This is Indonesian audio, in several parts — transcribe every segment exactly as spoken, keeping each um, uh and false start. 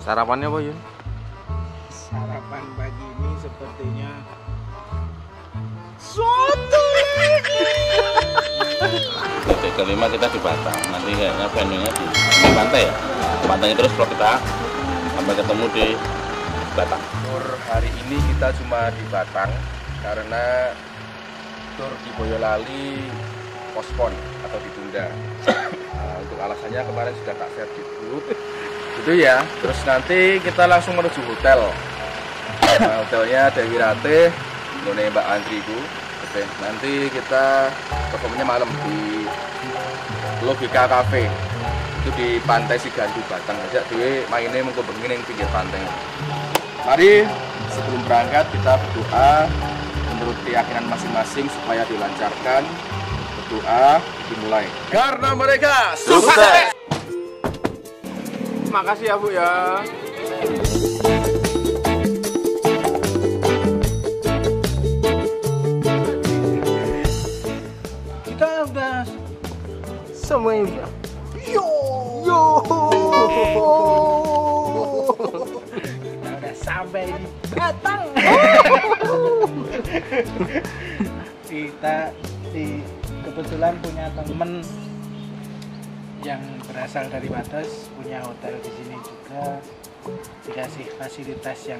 Sarapannya apa Yun? Sarapan pagi ini sepertinya soto. Titik kelima kita di Batang, nanti kayaknya venue-nya di, di pantai ya. Pantainya terus kalau kita sampai ketemu di Batang. Tur hari ini kita cuma di Batang karena tur di Boyolali pospon atau ditunda. Nah, untuk alasannya kemarin sudah tak share di grup. Itu ya. Terus nanti kita langsung menuju hotel. Nah, hotelnya Dewi Ratih, None Mbak Andriku. Oke, nanti kita performnya malam di Logika Cafe. Itu di Pantai Sigandu Batang aja. Dewi mainnya mengkubengin yang pinggir pantai. Mari sebelum berangkat kita berdoa menurut keyakinan masing-masing supaya dilancarkan. Berdoa dimulai. Karena mereka sukses. Makasih ya Bu ya. Kita udah Semuanya yo yo. Kita udah sampai di Batang. Kita di kebetulan punya temen yang berasal dari Batas, punya hotel di sini juga, dikasih fasilitas yang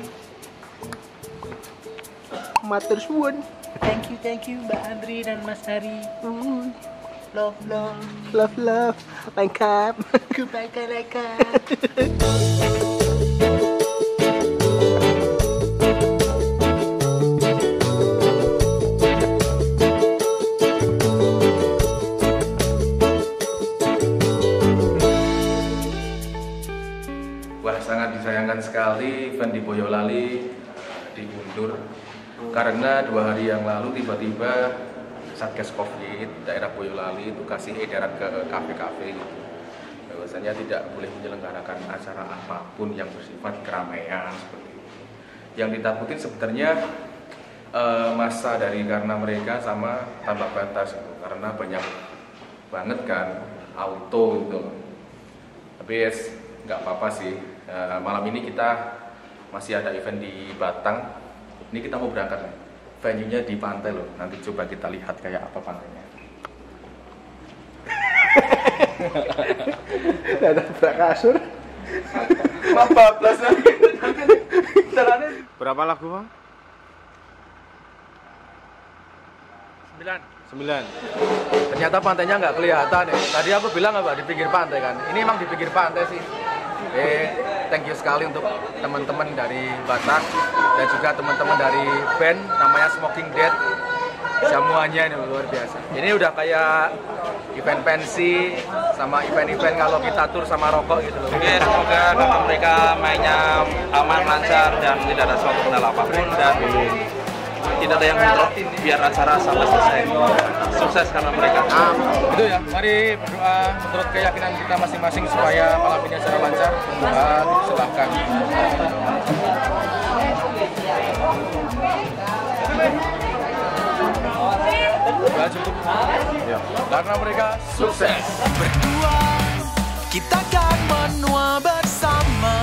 matur suwun. thank you thank you Mbak Andri dan Mas Hari. Love love Love love. Lengkap. goodbye lengkap. Wah, sangat disayangkan sekali event di Boyolali diundur karena dua hari yang lalu tiba-tiba Satgas Covid daerah Boyolali itu kasih edaran ke kafe-kafe gitu. Bahwasanya tidak boleh menyelenggarakan acara apapun yang bersifat keramaian seperti itu. Yang ditakutin sebenarnya eh, masa dari karena mereka sama tambah batas gitu. Karena banyak banget kan auto gitu. Tapi yes, nggak apa-apa sih. Uh, malam ini kita masih ada event di Batang. Ini kita mau berangkat nih. Venue-nya di pantai loh. Nanti coba kita lihat kayak apa pantainya. Ada berak kasur. bablas lagi. Berapa lagu Bang? Sembilan. Sembilan. Ternyata pantainya nggak kelihatan ya. Tadi aku bilang apa di pinggir pantai kan. Ini emang di pinggir pantai sih. Eh, thank you sekali untuk teman-teman dari Batak dan juga teman-teman dari band namanya Smoking Dead. Semuanya ini luar biasa. Ini udah kayak event pensi sama event-event kalau kita tur sama rokok gitu loh. Oke, semoga karena mereka mainnya aman, lancar dan tidak ada suatu kendala apapun dan tidak ada yang bentrok biar acara sampai selesai. Sukses karena mereka. Nah, itu ya. Mari berdoa menurut keyakinan kita masing-masing supaya malam ini acara lancar. Berdoa, silahkan. Udah cukup. Ya. Karena mereka sukses. Berdua kita kan menua bersama.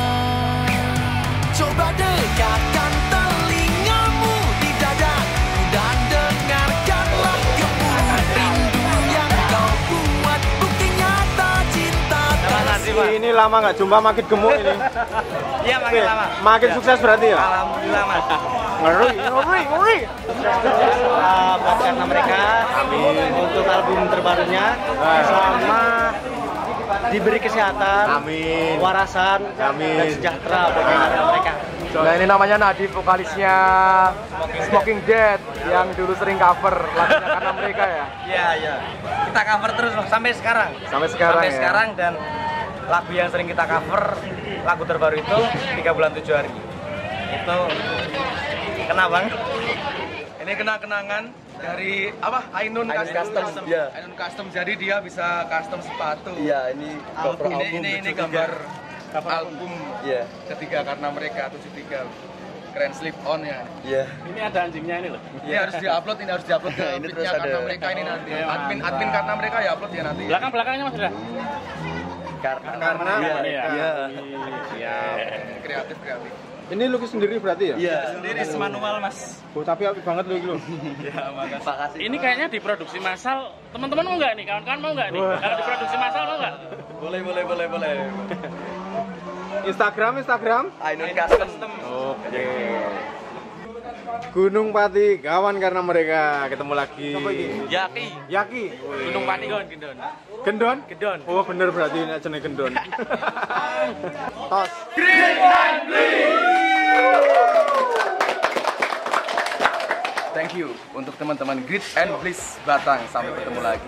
Coba dekatkan telingamu di dadaku dan dengarkanlah gemuruh rindu yang kau buat. Bukti nyata cinta tersebut. Ini lama nggak jumpa makin gemuk ini. Iya, makin lama. Makin sukses berarti ya? Alhamdulillah Mas. Ngeri, ngeri, ngeri. Uh, buat karena mereka, amin. Untuk album terbarunya, selama diberi kesehatan, Amin. warasan, Amin. dan sejahtera bagi karena mereka. Nah, ini namanya Nadif, vokalisnya Smoking Dead yang dulu sering cover lagunya karena mereka ya. Iya, iya. Kita cover terus loh, sampai sekarang. Sampai sekarang Sampai ya. sekarang dan lagu yang sering kita cover, lagu terbaru itu tiga bulan tujuh hari. Itu kena bang. Ini kenang-kenangan dari apa? Ainun Custom. Iya. Ainun Custom. Jadi dia bisa custom sepatu. Iya, ini cover Ini album ini ini tujuh tiga. gambar album Iya. ketiga karena mereka tujuh tiga. Keren slip on ya. Iya. Ini ada anjingnya ini loh. Ini harus diupload, ini harus diupload ke Ini feednya terus karena ada. mereka ini nanti. Oke, Admin mantap. admin karena mereka ya upload ya nanti. Belakang belakangnya Mas udah. Karena Karena Iya, mereka. iya. Siap. Kreatif kreatif. Ini lukis sendiri berarti ya? Iya. Sendiri semanual mas. Oh, tapi apik banget loh gitu. Ya makasih. Makasih. Ini kayaknya diproduksi massal. Teman-teman mau nggak nih? Kawan-kawan mau nggak nih? Kalau diproduksi massal mau nggak? Boleh, boleh, boleh, boleh. Instagram, Instagram. Ainun Custom. Oke. Gunung Pati, kawan karena mereka ketemu lagi. Yaki. Yaki. Gunung Pati Gon, Gendon. Gendon? Gendon. Oh bener berarti ini jenis gendon. Tos. Thank you untuk teman-teman Grit and Bliss Batang. Sampai ketemu lagi.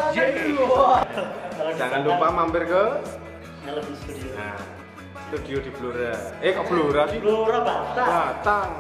Jangan lupa mampir ke nah, studio di Blora. Eh kok Blora sih? Blora Batang. Batang.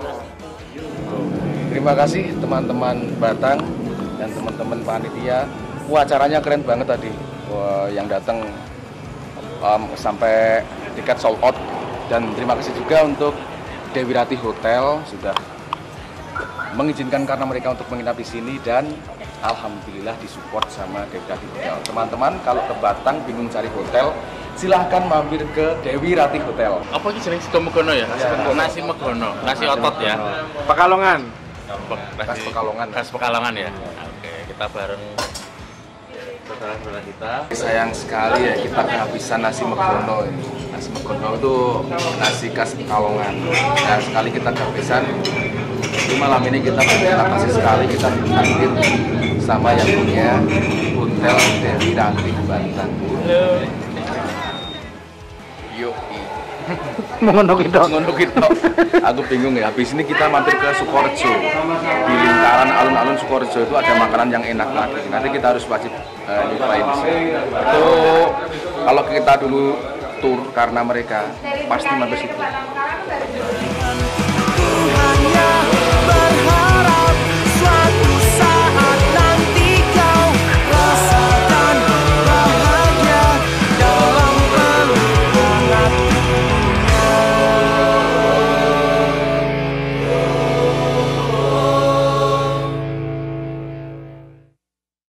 Terima kasih teman-teman Batang dan teman-teman panitia. Wah, acaranya keren banget tadi. Wah, yang datang um, sampai tiket sold out. Dan terima kasih juga untuk Dewi Ratih Hotel sudah mengizinkan karena mereka untuk menginap di sini dan alhamdulillah disupport sama Dewi Ratih Hotel. Teman-teman kalau ke Batang bingung cari hotel, silahkan mampir ke Dewi Ratih Hotel. Apa ini jenis Megono ya? Nasi Megono, nasi otot ya. Pekalongan. Khas Pekalongan. Khas Pekalongan ya. Oke, kita bareng saudara-saudara kita. Sayang sekali ya kita kehabisan nasi Megono ini. Nasi Megono itu nasi khas Pekalongan. Sayang sekali kita kehabisan. Jadi malam ini kita berterima kasih sekali kita dipanggil sama yang punya Hotel Dewi Ratih Batang. Yuk. Mengono kita. Ngono gitu. Aku bingung ya. Habis ini kita mampir ke Sukorejo. Di lingkaran alun-alun Sukorejo itu ada makanan yang enak lagi. Nanti kita harus wajib uh, nyobain di sini. Itu kalau kita dulu tur karena mereka pasti mampir situ.